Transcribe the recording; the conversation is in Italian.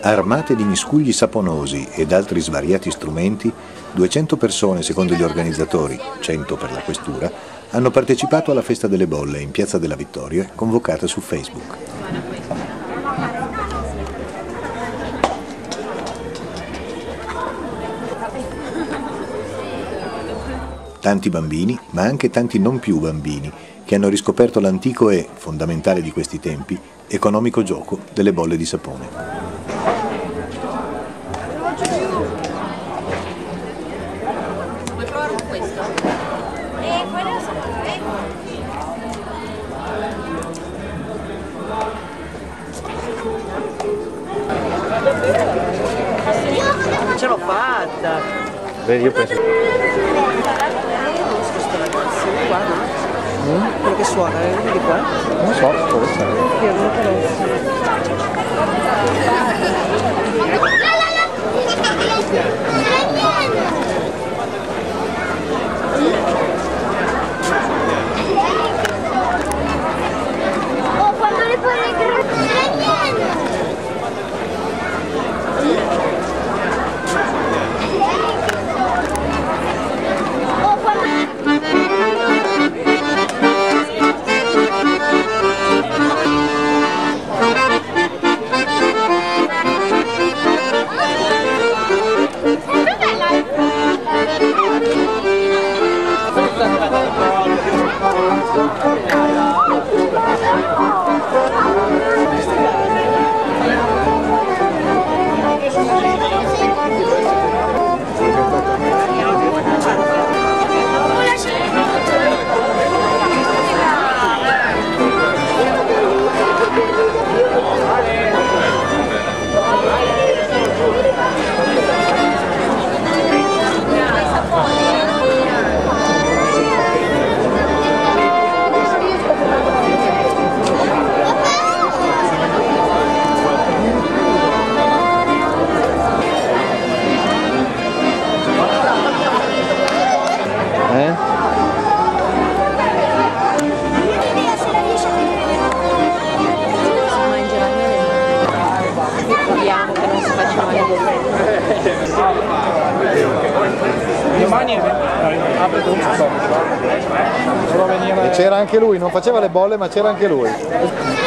Armate di miscugli saponosi ed altri svariati strumenti, 200 persone, secondo gli organizzatori, 100 per la questura, hanno partecipato alla Festa delle Bolle in Piazza della Vittoria, convocata su Facebook. Tanti bambini, ma anche tanti non più bambini, che hanno riscoperto l'antico e, fondamentale di questi tempi, economico gioco delle bolle di sapone. Ce l'ho fatta! Vedi, io penso... Qua, no? Quello che suona, vedi qua? Non so, può essere. Io non lo conosco. Quando le pone E c'era anche lui, non faceva le bolle ma c'era anche lui.